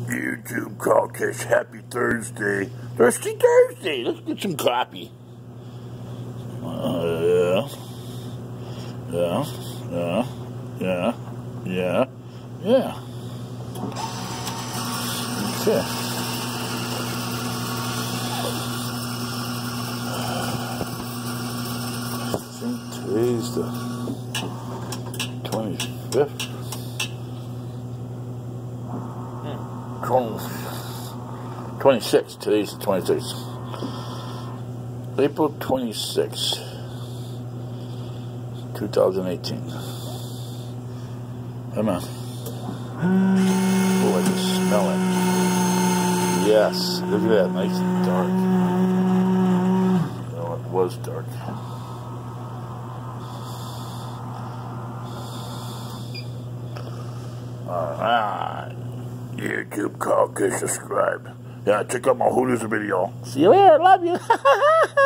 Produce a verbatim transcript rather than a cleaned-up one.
YouTube Crawfish, happy Thursday. Thirsty Thursday. Let's get some coffee. Uh, yeah. Yeah. Yeah. Yeah. Yeah. Yeah. Okay. I think today's the twenty-fifth. twenty-sixth. Today's the twenty-sixth. April twenty-sixth, two thousand eighteen. Come on. Oh, I can smell it. Yes. Look at that. Nice and dark. Well, it was dark. Alright. YouTube Crawfish, subscribe. Yeah, check out my Hooters video. See you later. Love you.